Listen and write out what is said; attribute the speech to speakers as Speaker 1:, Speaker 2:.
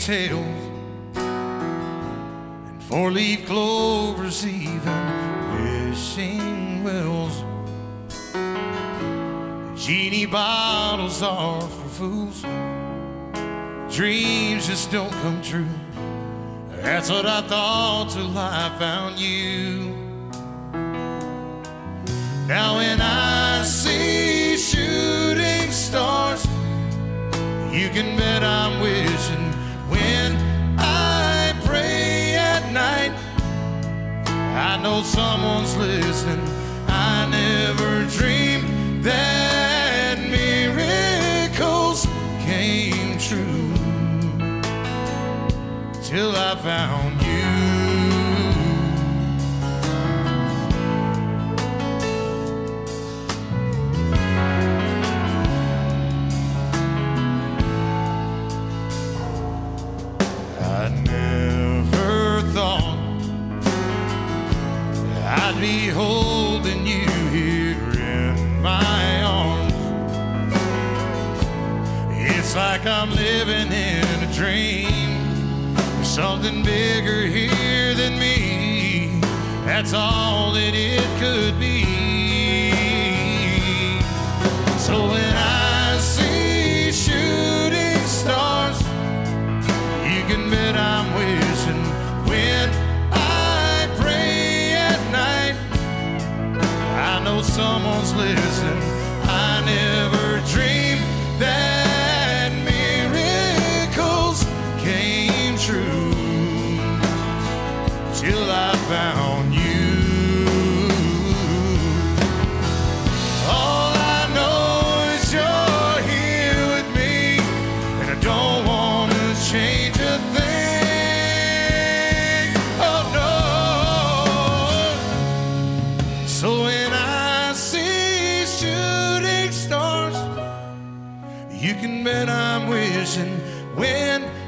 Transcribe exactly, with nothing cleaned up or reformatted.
Speaker 1: tails, and four-leaf clovers, even wishing wells. Genie bottles are for fools. Dreams just don't come true. That's what I thought till I found you. Now when I see shooting stars, you can bet I'm wishing. When I pray at night, I know someone's listening. I never dreamed that miracles came true till I found you. I never thought I'd be holding you here in my arms. It's like I'm living in a dream. There's something bigger here than me. That's all that it could be. So when I see shooting stars, you can bet I'm wishing. When I pray at night, I know someone's listening. I never dreamed that miracles came true till I found you. All I know is you're here with me, and I don't want to change a thing. Oh no. So when I see shooting stars, you can bet I'm wishing. When